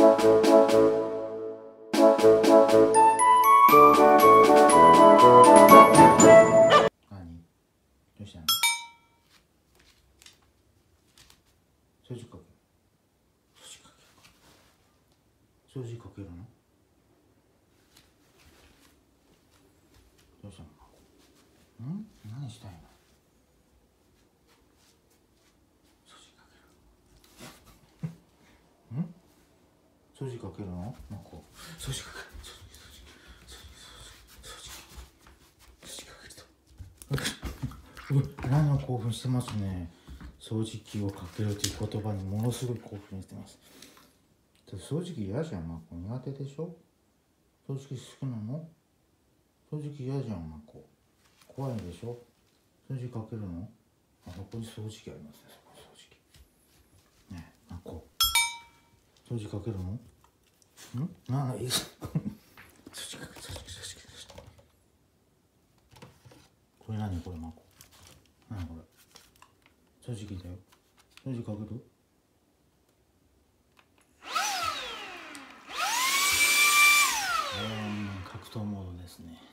どうしたの？掃除かける。掃除かけるの？どうしたの？何したいの？掃除かける。掃除かけるの？なんか掃除かける。掃除かけると。何を興奮してますね。掃除機をかけるという言葉にものすごい興奮してます。掃除機嫌じゃん、マコ。苦手でしょ？掃除機好きなの？掃除機嫌じゃん、マコ。怖いでしょ？掃除かけるの？あそこに掃除機ありますね、そこに掃除機。ねえ、マコ。掃除かけるの？いい掃除かける、掃除機。これ何これ、マコ。何これ。掃除機だよ。掃除かける？格闘モードですね。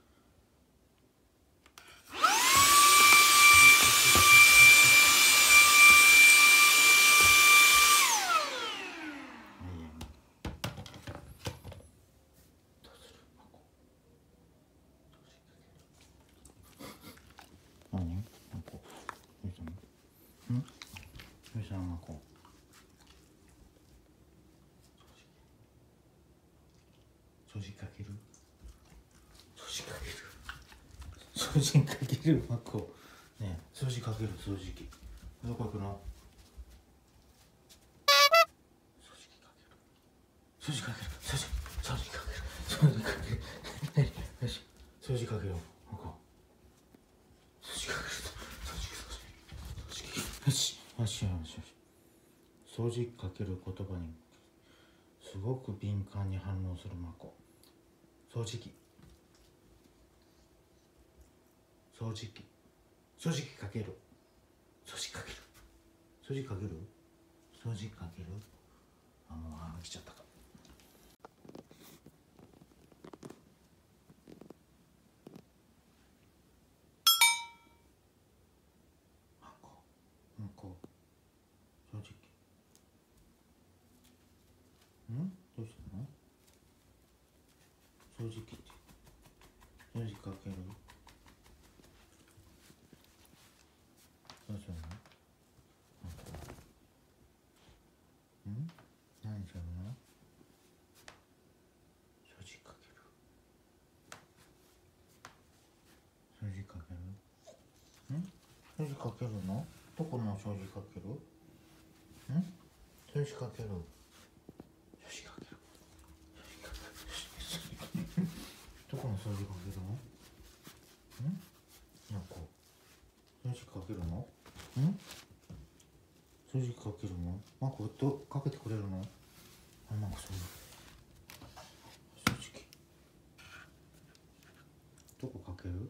何？マコ。どうしたの？どうしたの、マコ。掃除かける？掃除かける？掃除かける、マコ。ねえ、掃除かける、掃除機。どこ行くの？掃除かける。掃除かける。よし、掃除かけよう。マコ。掃除かける。よし。掃除かける言葉にすごく敏感に反応するマコ。掃除機。掃除機。掃除機かける。掃除かける。掃除かける。掃除かける。もう来ちゃったか。マコ。掃除機。どうしたの？掃除機って。掃除かける。どうするの？何するの？掃除かける。掃除かける？掃除かけるの？どこの掃除かける？掃除かける。掃除かける。どこの掃除かけるの？なんか掃除かけるの？掃除かけるの？なんかかけてくれるの？なんかそういう掃除機。どこかける？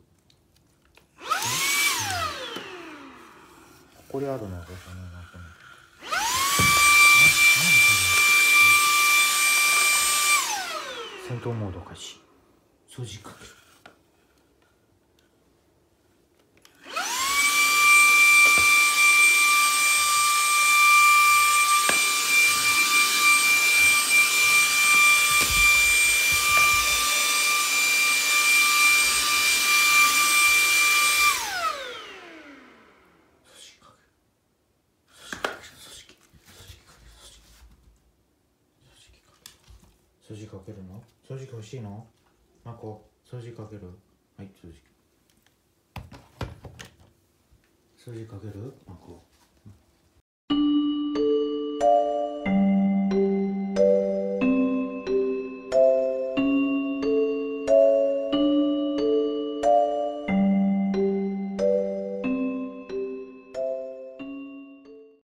ここにあるの？どうかね、なんかね。戦闘モード開始。掃除かける。掃除かけるの？掃除機欲しいの？マコ、掃除かける？はい、掃除かける？マコ。